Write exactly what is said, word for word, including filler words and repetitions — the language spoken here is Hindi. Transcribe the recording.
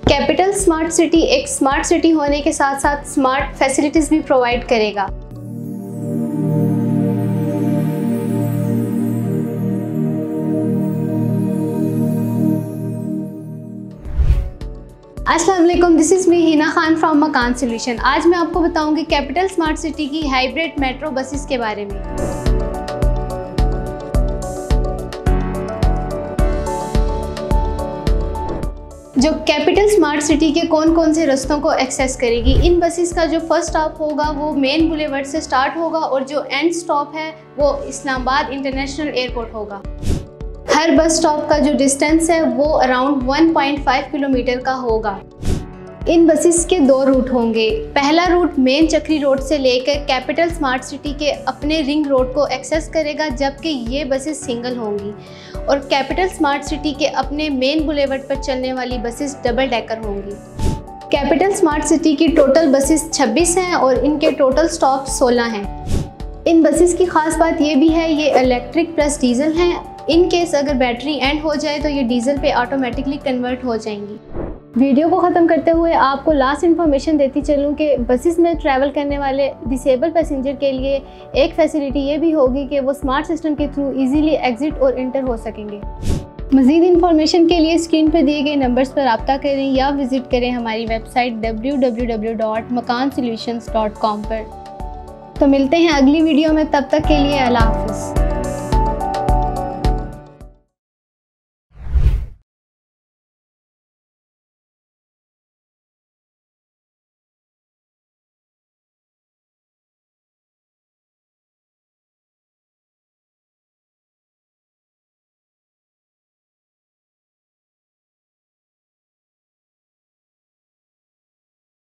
कैपिटल स्मार्ट सिटी एक स्मार्ट सिटी होने के साथ साथ स्मार्ट फैसिलिटीज़ भी प्रोवाइड करेगा। अस्सलाम वालेकुम, this is me Hina Khan from Makaan solution. आज मैं आपको बताऊंगी कैपिटल स्मार्ट सिटी की हाइब्रिड मेट्रो बसेस के बारे में। जो कैपिटल स्मार्ट सिटी के कौन कौन से रास्तों को एक्सेस करेगी। इन बसेस का जो फर्स्ट स्टॉप होगा वो मेन बुलेवर्ड से स्टार्ट होगा और जो एंड स्टॉप है वो इस्लामाबाद इंटरनेशनल एयरपोर्ट होगा। हर बस स्टॉप का जो डिस्टेंस है वो around one point five kilometre का होगा। इन बसेस के दो रूट होंगे। पहला रूट मेन चक्री रोड से लेकर कैपिटल स्मार्ट सिटी के अपने रिंग रोड को एक्सेस करेगा, जबकि ये बसेस सिंगल होंगी। और कैपिटल स्मार्ट सिटी के अपने मेन बुलेवर्ड पर चलने वाली बसेस डबल डेकर होंगी। कैपिटल स्मार्ट सिटी की टोटल बसेस छब्बीस हैं और इनके टोटल स्टॉप सोलह हैं। इन बसेस की ख़ास बात ये भी है, ये इलेक्ट्रिक प्लस डीजल हैं। इन केस अगर बैटरी एंड हो जाए तो ये डीजल पे ऑटोमेटिकली कन्वर्ट हो जाएंगी। वीडियो को ख़त्म करते हुए आपको लास्ट इन्फॉर्मेशन देती चलूँ कि बसेस में ट्रैवल करने वाले डिसेबल पैसेंजर के लिए एक फैसिलिटी ये भी होगी कि वो स्मार्ट सिस्टम के थ्रू इजीली एग्जिट और इंटर हो सकेंगे। मज़ीद इन्फॉर्मेशन के लिए स्क्रीन पर दिए गए नंबर्स पर रब्ता करें या विज़िट करें हमारी website W W W dot Makaan solutions dot com पर। तो मिलते हैं अगली वीडियो में, तब तक के लिए अल्लाह हाफ़िज़।